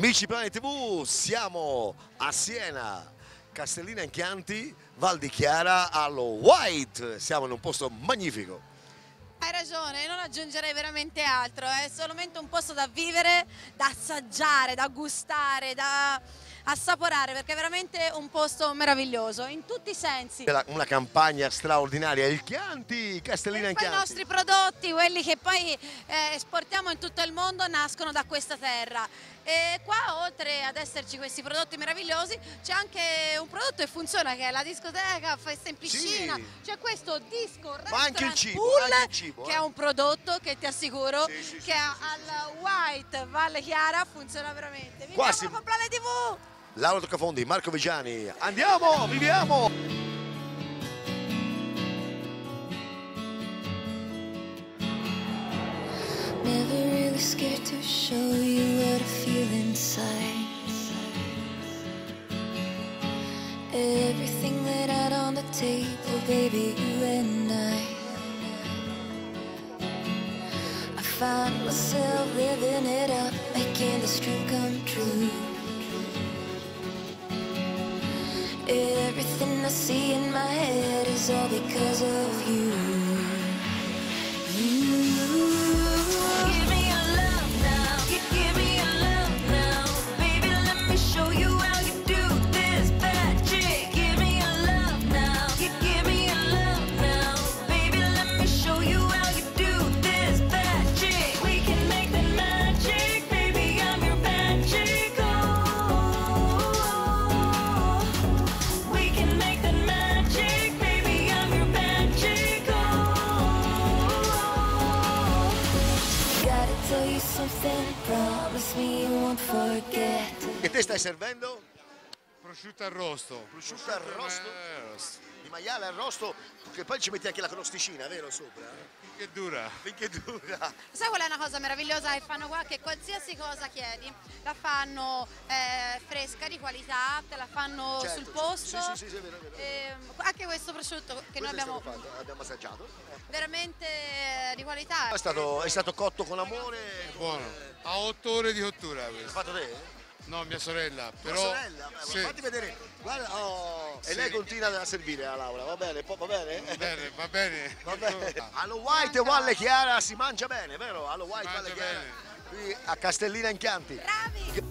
Amici di Planet TV, siamo a Siena, Castellina in Chianti, Val di Chiara, allo White. Siamo in un posto magnifico. Hai ragione, non aggiungerei veramente altro, è solamente un posto da vivere, da assaggiare, da gustare, da assaporare, perché è veramente un posto meraviglioso in tutti i sensi. Una campagna straordinaria, il Chianti, Castellina in Poi Chianti. i nostri prodotti, quelli che poi esportiamo in tutto il mondo, nascono da questa terra. E qua, oltre ad esserci questi prodotti meravigliosi, c'è anche un prodotto che funziona, che è la discoteca, festa in piscina. Sì. C'è questo disco restaurant Ma anche il cibo, pool, anche il cibo, che è un prodotto che ti assicuro sì, che al White Valle Chiara funziona veramente. Qua Viviamo con Planet TV! Laura Toccafondi, Marco Vigiani, andiamo, viviamo! Never really scared to show you what I feel inside. Everything laid out on the table, baby, you and I find myself living it up, making this dream come true. Everything I see in my head is all because of you. Give me your love now. Give me your love now. Baby, let me show you how you do this magic. Give me your love now. Give me your love now. Baby, let me show you how you do this magic. We can make the magic. Baby, I'm your magic. Oh, we can make the magic. Baby, I'm your magic. Gotta tell you something, promise me you won't forget. Che te stai servendo? Prosciutto arrosto. Prosciutto arrosto? Di maiale arrosto, che poi ci metti anche la crosticina, vero, sopra? Che dura. Finché dura. Sai qual è una cosa meravigliosa che fanno qua? Che qualsiasi cosa chiedi la fanno fresca, di qualità, te la fanno Certo, sul posto. sì, è vero, è vero. Anche questo prosciutto che noi Questo è abbiamo stato fatto, abbiamo assaggiato. veramente di qualità. È stato cotto con amore. Buono. A 8 ore di cottura L'hai questo. fatto te? No, mia sorella. Tua Però. sorella? Sì. Fatti vedere. Guarda, oh. E Sì. lei continua a servire a Laura, va bene? Va bene? Bene, va bene. Va bene. Allo White Valle Chiara si mangia bene, vero? Allo White Mangia Valle Chiara. bene. Qui a Castellina in Chianti. Bravi!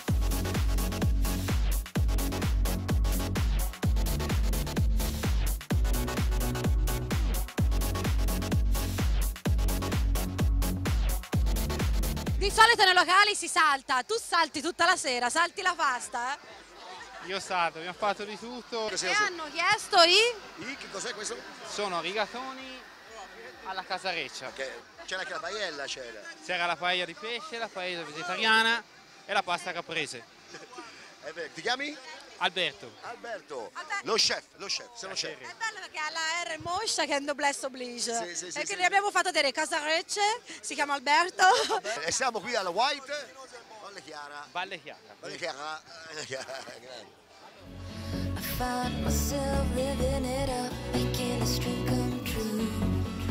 Di solito nei locali si salta, tu salti tutta la sera, salti la pasta, eh? Io salto, abbiamo fatto di tutto. E hanno chiesto Che cos'è questo? Sono rigatoni alla casareccia. C'era anche la paella, c'era. C'era la paella di pesce, la paella vegetariana e la pasta caprese. Ti chiami? Alberto. Alberto. Alberto. Lo chef, sei lo chef. È bello perché ha la R moscia che è un noblesse oblige. Sì, e sì. quindi abbiamo fatto vedere Casarecce, si chiama Alberto. E siamo qui alla White Valle Chiara. Valle Chiara. Valle Chiara. Grande. I find myself living it up, making this dream come true.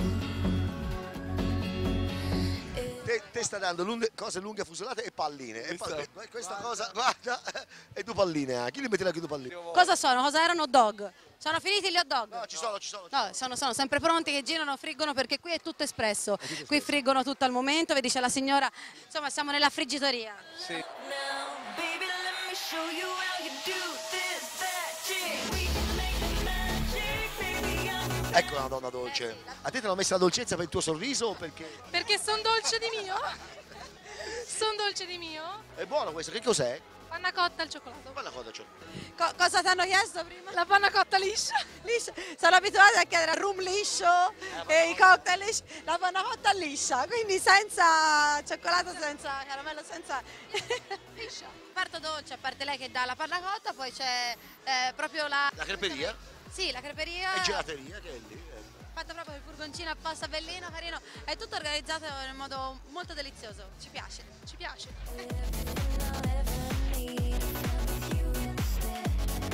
Te sta dando cose lunghe fusolate e palline. E questa cosa, guarda, e due palline anche. Chi li metti anche due palline? Cosa sono? Cosa erano hot dog? Sono finiti gli hot dog? No, ci sono. No, sono sempre pronti che girano, friggono perché qui è tutto espresso. Qui friggono tutto al momento, vedi c'è la signora, insomma siamo nella friggitoria. Sì. Now, baby, let me show you how you do this magic. We can make the magic, baby, I'm Ecco una donna dolce. A te l'hanno messa la dolcezza per il tuo sorriso o perché? Perché sono dolce di mio. Sono dolce di mio. È buono questo, che cos'è? Panna cotta al cioccolato. Guarda cosa c'ho. Cosa ti hanno chiesto prima? La panna cotta liscia. Liscia. Sono abituati a chiedere il rum liscio e i cocktail lisci, la panna cotta liscia, quindi senza cioccolato, senza caramello, senza liscia. Parto dolce, a parte lei che dà la panna cotta, poi c'è proprio la creperia? Sì, la creperia. E gelateria che è lì. Fatta proprio il furgoncino apposta, bellino, carino, è tutto organizzato in un modo molto delizioso, ci piace, ci piace. everything I'll ever need. I'm with you instead.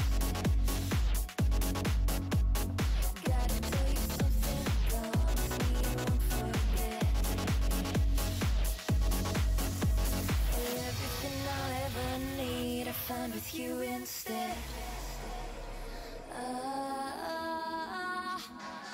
Gotta tell you something, promise me you won't forget. Everything I'll ever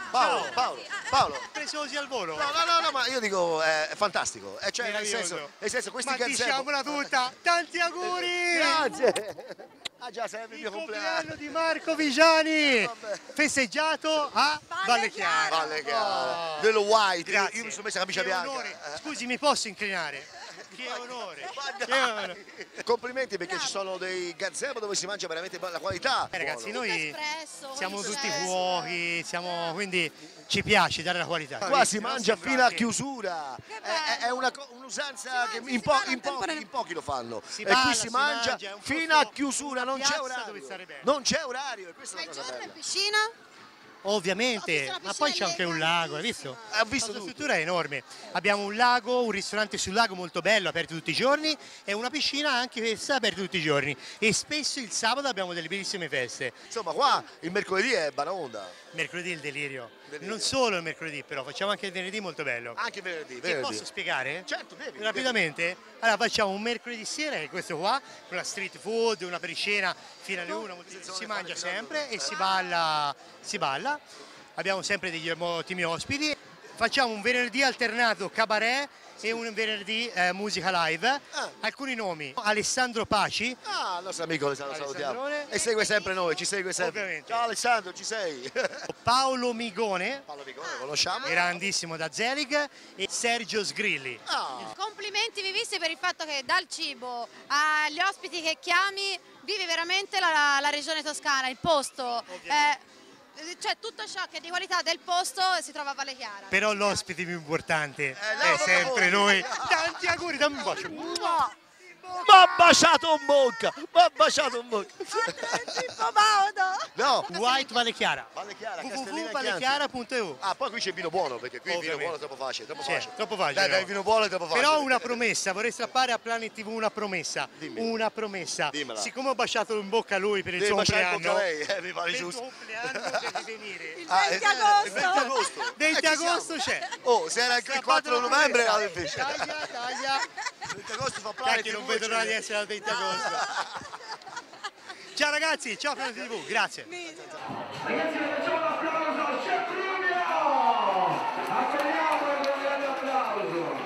Paolo. Preziosi al volo. No, ma io dico è fantastico. Cioè, nel Meraviglioso. senso questi Ma gazebo. diciamola tutta, tanti auguri! Grazie. Ah già, sarebbe il Il mio compleanno di Marco Vigiani, Vabbè. festeggiato a Valle Chiara. Valle Chiara. Oh. Dello White. Grazie. Io mi sono messa la camicia Che bianca. onore. Scusi, mi posso inclinare? Che onore. Ma Che dai. onore. Complimenti perché ci sono dei gazebo dove si mangia veramente la qualità. Ragazzi, Buono. noi espresso, siamo tutti espresso. fuochi, quindi ci piace dare la qualità. Qua si mangia sembra fino a che chiusura. È un'usanza che in pochi lo fanno. Si E balla, qui si si mangia mangia, è un fino posto- a chiusura, una non c'è piazza orario. dove stare bene. Non c'è orario, e questa è Ma la il cosa giorno in bella. piscina? Ovviamente, Ho visto la ma poi c'è piscina anche un lago, hai visto? Ha visto La tutto. struttura è enorme. Abbiamo un lago, un ristorante sul lago molto bello, aperto tutti i giorni, e una piscina anche questa aperta tutti i giorni. E spesso il sabato abbiamo delle bellissime feste. Insomma, qua il mercoledì è Baraonda. Mercoledì è il delirio. Delirio. Non solo il mercoledì, però facciamo anche il venerdì molto bello. Anche venerdì. Ti posso spiegare? Certo, devi. Rapidamente? Allora facciamo un mercoledì sera, che è questo qua, con la street food, una pericena fino alle 1, si mangia sempre e si balla. Abbiamo sempre degli ottimi ospiti. Facciamo un venerdì alternato cabaret e un venerdì musica live. Alcuni nomi: Alessandro Paci. Ah, il nostro amico Alessandro, salutiamo. Alessandrone. E segue sempre noi, ci segue sempre. Ovviamente. Ciao Alessandro, ci sei? Paolo Migone, Paolo Vigone, lo conosciamo? grandissimo da Zelig, e Sergio Sgrilli. Ah, Complimenti vivisti per il fatto che dal cibo agli ospiti che chiami vive veramente la regione toscana, il posto. Cioè tutto ciò che è di qualità del posto si trova a Valle Chiara. Però l'ospite più importante no, è per sempre favore. noi. Tanti auguri, dammi un bacio. mi ha baciato un bocca, mi ha baciato un bocca. Pippo Baudo! No, White Valle Chiara. Valle Chiara, Castellina e Chianti. www.vallechiara.eu. Ah, poi qui c'è il vino buono, perché qui il vino Ovviamente. buono è troppo facile, troppo Sì, facile. troppo facile, Dai, no. il vino buono è troppo facile. Però una promessa, vorrei strappare a Planet TV una promessa. Dimmi. Una promessa. Dimmela. Siccome ho baciato in bocca a lui per il Devi suo baciare in compleanno, bocca a lei, mi pare per il giusto. suo compleanno devi venire. Il Ah, 20 il agosto! 20 agosto. 20 ci siamo. agosto c'è. Oh, se era anche il 4 novembre era difficile. Taglia. Il 20 agosto fa Planet Cacchio, non TV, vedo l'ora di essere al 20 agosto. Ciao ragazzi, ciao Planet TV, grazie. Ragazzi, facciamo un applauso a Chef Rubio! Accogliamolo con un grande applauso!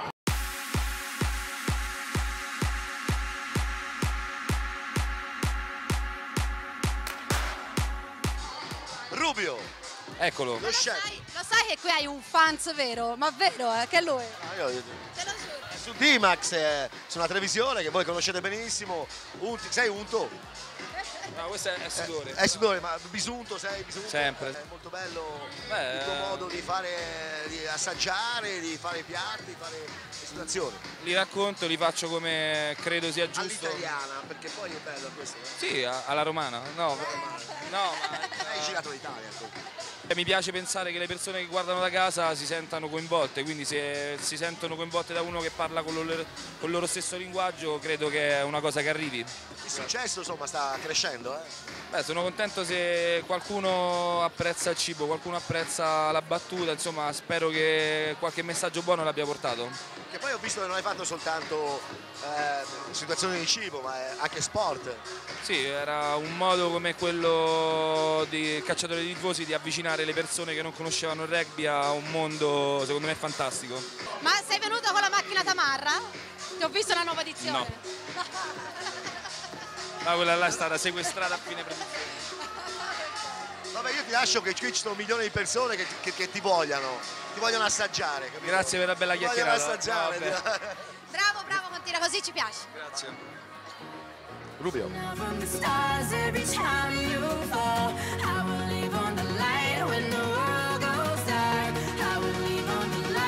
Rubio, Eccolo. lo chef. Lo sai che qui hai un fans vero? Ma vero, che è lui? Ah, io- Te lo giuro. su D-Max, su una televisione che voi conoscete benissimo. Sei unto? No, questo è sudore. È sudore, ma bisunto, sei bisunto? Sempre. È molto bello Beh, il tuo modo di fare, di assaggiare, di fare i piatti, di fare le situazioni. Li racconto, li faccio come credo sia giusto. All'italiana, perché poi è bello questo. Sì, alla romana. No, no, Hai girato l'Italia. ecco. mi piace pensare che le persone che guardano da casa si sentano coinvolte, quindi se si sentono coinvolte da uno che parla con il loro stesso linguaggio, credo che è una cosa che arrivi. Il successo insomma sta crescendo, Beh, sono contento se qualcuno apprezza il cibo, qualcuno apprezza la battuta, insomma spero che qualche messaggio buono l'abbia portato. Che poi ho visto che non hai fatto soltanto situazioni di cibo, ma anche sport. Sì, era un modo come quello di Cacciatore di tifosi di avvicinare le persone che non conoscevano il rugby a un mondo secondo me fantastico. Ma sei venuto con la macchina Tamarra? Ti ho visto la nuova edizione. No. Ma quella là è stata sequestrata a fine produzione. Vabbè, io ti lascio che qui ci sono milioni di persone che ti vogliono assaggiare. Capito? Grazie per la bella Ti vogliono chiacchierata. assaggiare. No, vabbè. Bravo, continua così, ci piace. Grazie. Rubio. From the stars every time you fall, I will leave on the light when the world goes dark. I will leave on the light.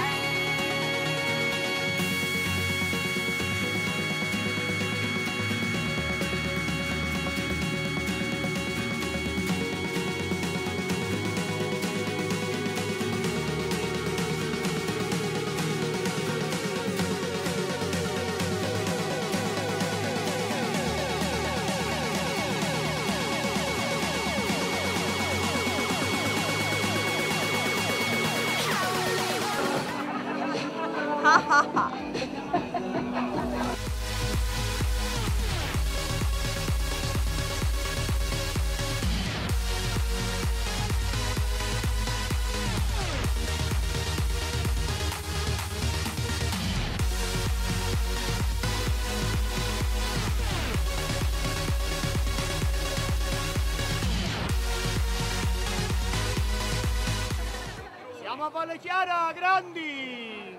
Siamo a Valle Chiara, grandi!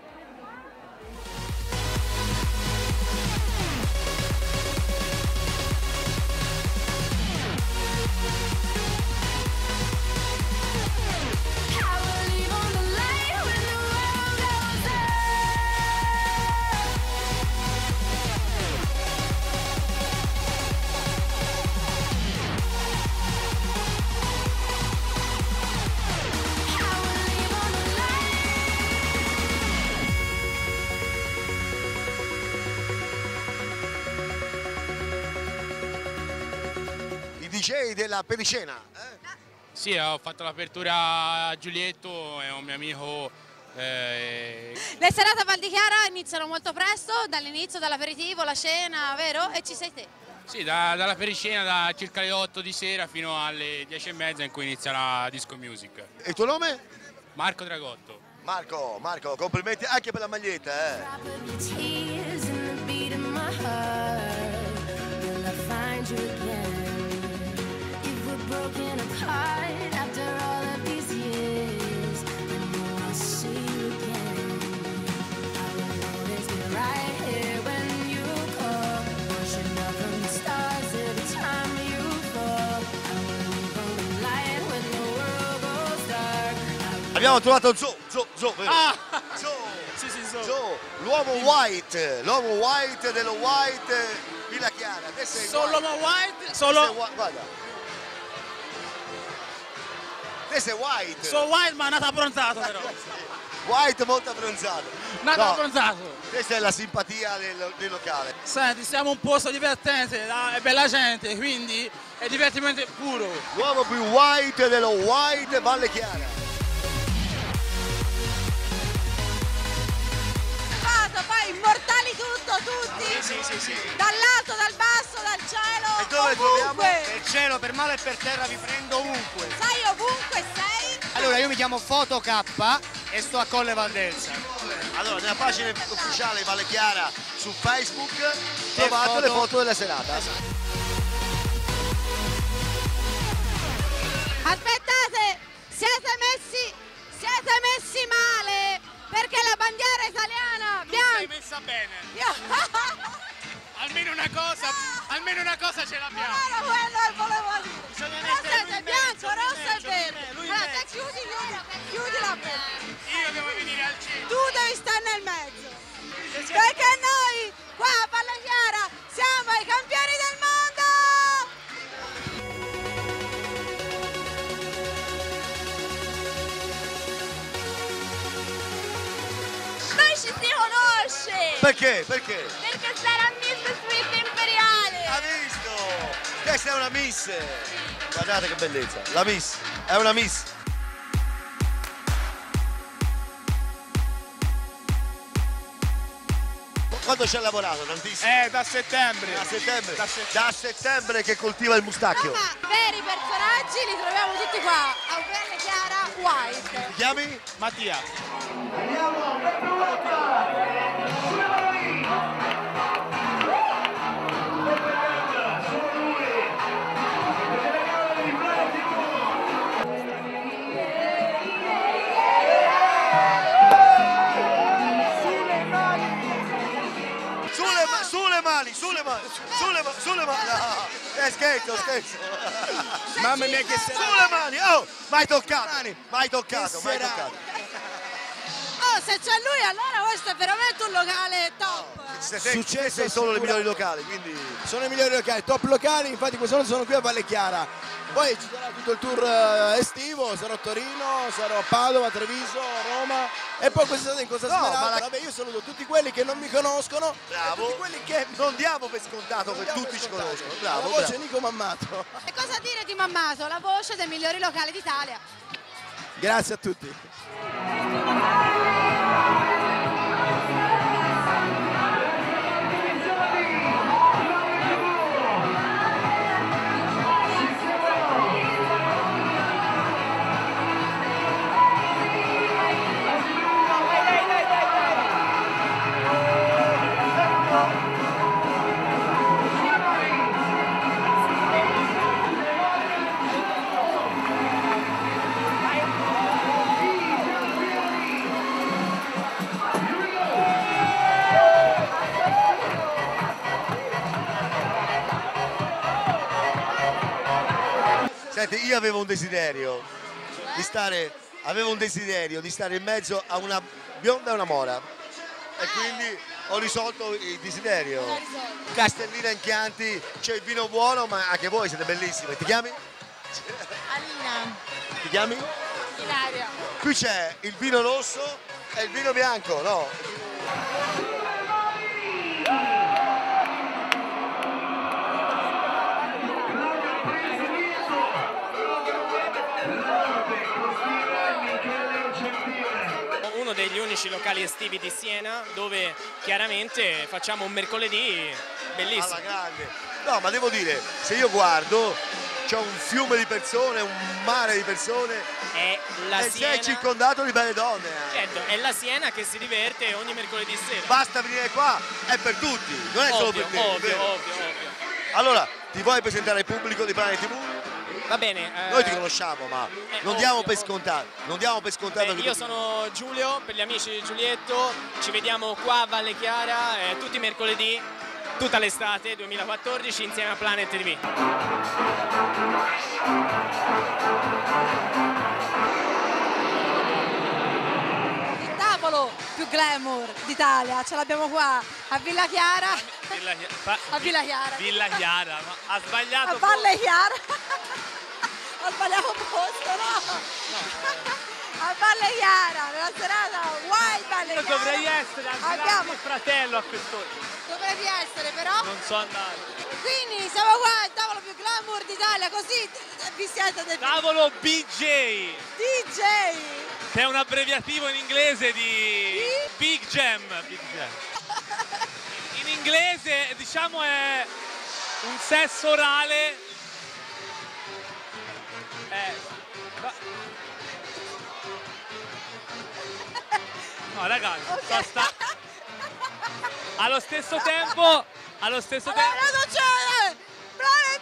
I will leave on the light when the world goes dark. I will leave on the I DJ della pericena. Sì, ho fatto l'apertura a Giulietto, è un mio amico. Le serate a Val di Chiara iniziano molto presto, dall'inizio, dall'aperitivo, la cena, vero? E ci sei te. Sì, dalla pericena da circa le 8 di sera fino alle 10:30 in cui inizia la disco music. E il tuo nome? Marco Dragotto. Marco, complimenti anche per la maglietta. Drop of your tears and the beat of my heart. Will I find you again? If we're broken apart after all of these years, then will I see you again? I will always be right here when you call. Washing up from the stars every time you fall. I will leave on the light when the world goes dark. Abbiamo trovato Zo, vero? Zo, Sì, Zo, l'uomo white dello White Villa Chiara. Te sei Solo white. white, Guarda. Te sei white. white ma nato abbronzato però. White molto abbronzato. Nato No, abbronzato. questa è la simpatia del locale. Senti, siamo un posto divertente, è bella gente, quindi è divertimento puro. L'uomo più white dello White Valle Chiara. Poi immortali tutti. Sì. Dall'alto, dal basso, dal cielo. E dove troviamo? ovunque. Per cielo, per mare e per terra vi prendo ovunque. Sai ovunque sei. Allora, io mi chiamo Foto K e sto a Colle Valdelsa. Allora, nella pagina ufficiale Valle Chiara su Facebook trovate le foto della serata. Aspettate, siete messi male, perché la bandiera italiana bianca. messa bene. Almeno una cosa ce l'abbiamo. Allora, quello che volevo dire. Bisogna Però mettere siete lui in bianco, mezzo, rosso e lui in verde. mezzo, lui in Allora, te mezzo. chiudi la bocca. Io devo venire al centro. Tu devi stare nel mezzo. Perché noi qua a Valle Chiara siamo i campioni del mondo! Noi ci si conosce! Perché? Perché sarà Miss Sweet Imperiale! Ha visto? Questa è una miss. Guardate che bellezza. La miss. È una miss. Quando ci ha lavorato? Tantissimo? Da settembre. Da settembre che coltiva il mustacchio. Ma veri personaggi li troviamo tutti qua a Valle Chiara White. Ti chiami? Mattia. Andiamo, benvenuta! Sulle mani! Sono lui! Il delegale di Sulle mani. No, scherzo. Mamma mia che serata. Sulle mani. Oh, mai toccato. Mai toccato. Oh, se c'è lui allora questo è veramente un locale top. Successo sono le migliori locali, quindi Sono i migliori locali, top locali, infatti quest'anno sono qui a Valle Chiara. Poi ci sarà tutto il tour estivo, sarò a Torino, sarò a Padova, Treviso, Roma e poi quest'estate in Costa Smeralda. Vabbè, io saluto tutti quelli che non mi conoscono, bravo. e tutti quelli che non diamo per scontato che non diamo tutti per ci scontato. conoscono. Bravo, La voce bravo. Nico Mammato. E cosa dire di Mammato, la voce dei migliori locali d'Italia? Grazie a tutti. Senti, io avevo un desiderio di stare in mezzo a una bionda e una mora e quindi ho risolto il desiderio. Castellina in Chianti, c'è il vino buono, ma anche voi siete bellissime. Ti chiami? Alina. Ti chiami? Ilaria. Qui c'è il vino rosso e il vino bianco, no? Uno degli unici locali estivi di Siena dove chiaramente facciamo un mercoledì bellissimo. Alla grande. No, ma devo dire, se io guardo, c'è un fiume di persone, un mare di persone È la e Siena, sei circondato di belle donne. certo, è la Siena che si diverte ogni mercoledì sera. Basta venire qua, è per tutti, non è solo Ovvio, per te. ovvio, vero? ovvio, ovvio. Allora, ti vuoi presentare al pubblico di Planet TV? Va bene. Noi ti conosciamo, ma non diamo per scontato. Non diamo per scontato che Io tu- sono Giulio, per gli amici di Giulietto, ci vediamo qua a Valle Chiara tutti i mercoledì, tutta l'estate 2014 insieme a Planet TV. Il tavolo più glamour d'Italia, ce l'abbiamo qua a Villa Chiara. A Villa Chiara. Villa Chiara, ma ha sbagliato. A Valle Chiara. Ho sbagliato posto, no? A Valle Chiara, nella serata White Valle Io Chiara. dovrei essere Abbiamo... il fratello a quest'ora. Dovresti essere però. Non so andare. Quindi siamo qua al tavolo più glamour d'Italia, così vi siete definiti. Tavolo BJ, DJ. che è un abbreviativo in inglese di Big Jam. Big Jam. In inglese diciamo è un sesso orale. No ragazzi, allo stesso tempo Allora, non c'è Planet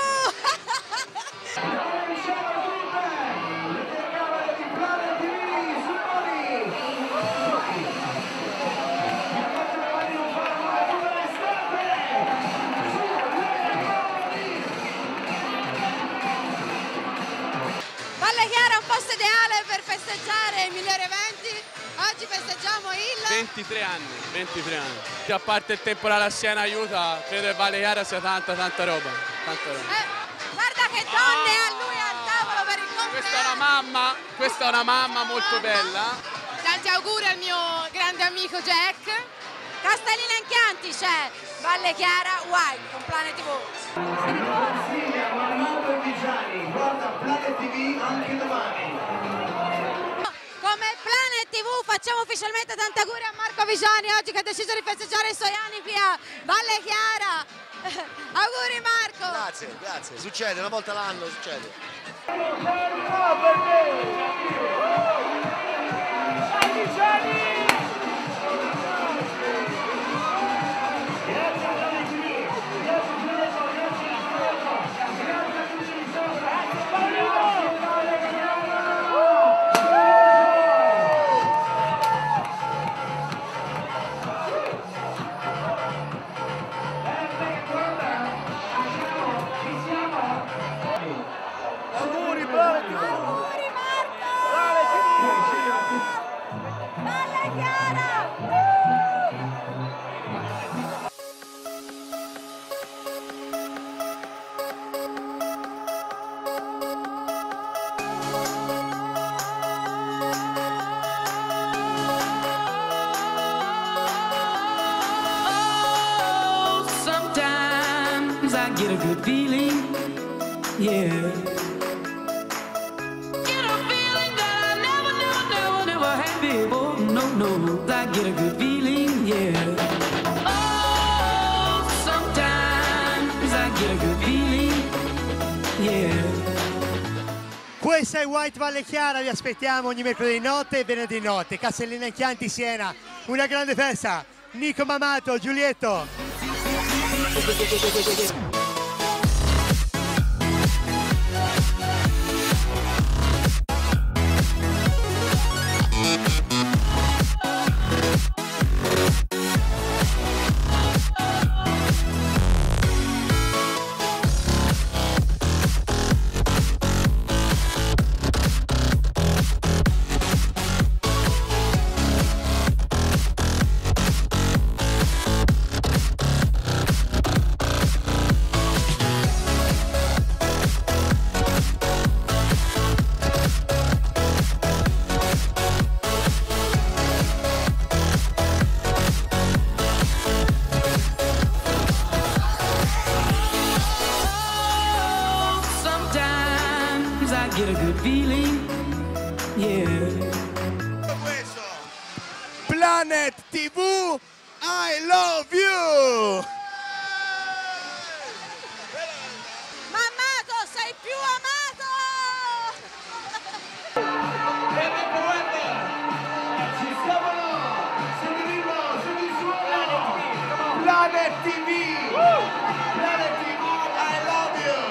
Valle Chiara è un posto ideale per festeggiare i migliori eventi. Oggi festeggiamo il 23 anni. Che a parte il temporale a Siena aiuta, credo che Valle Chiara sia tanta roba. guarda che donne ha lui al tavolo per il compleanno. Questa è una mamma molto bella. Tanti auguri al mio grande amico Jack. Castellina in Chianti c'è Valle Chiara White con Planet TV. Grazie a Marmato e Vigiani, guarda Planet TV anche domani. Come Planet TV facciamo ufficialmente tanti auguri a Marco Vigiani oggi che ha deciso di festeggiare i suoi anni qui a Valle Chiara. Auguri Marco! Grazie, succede, una volta l'anno succede. Auguri Planet TV! Auguri Marco! Valle Chiara! Oh, sometimes I get a good feeling, yeah. Get a feeling that I never had before. No, I get a good feeling, yeah. Oh, sometimes I get a good feeling, yeah. Questa è White Valle Chiara, vi aspettiamo ogni mercoledì notte e venerdì notte. Castellina in Chianti, Siena, una grande festa. Nico Mamato, Giulietto. yeah. Planet TV, I love you! Mammato, sei più amato! Planet TV! Planet TV, I love you!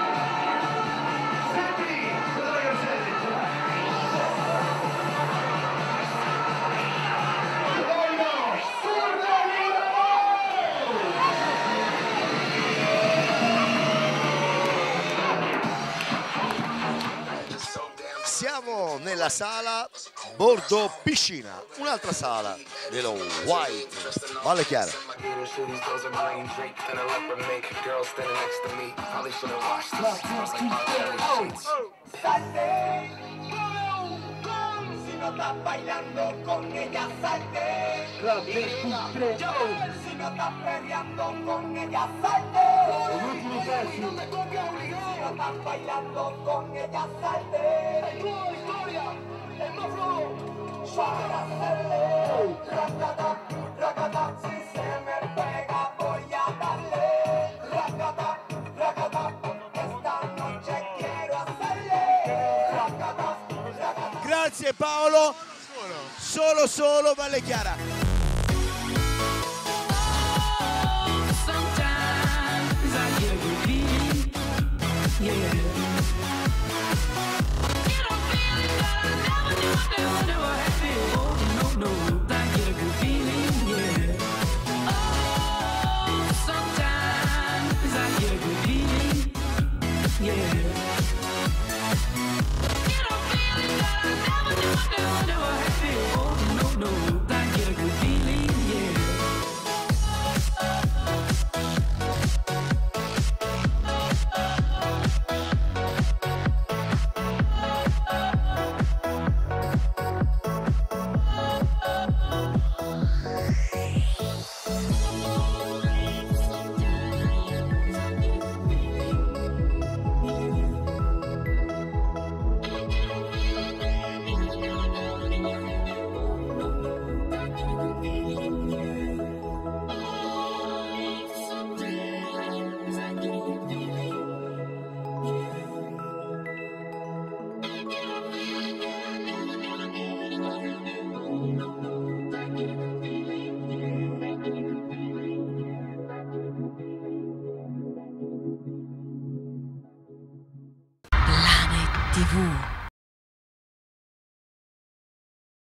Siamo nella sala bordo piscina, un'altra sala dello White Valle Chiara. Si no estás bailando con ella, salte. Si no estás peleando con ella, salte. Si no estás bailando con ella, salte. Victoria, el más flojo. Suave hacerle. Racata, racata, si se me pega voy a darle. Racata, racata, esta noche quiero hacerle. Racata. Grazie Paolo, solo Valle Chiara. Sometimes I get a good feeling, yeah. You don't feel it, but I never had before. No, I get a good feeling, yeah. Oh, sometimes I get a good feeling, yeah. You don't feel it, but I never had before. No, I get a good feeling, yeah. Planet TV.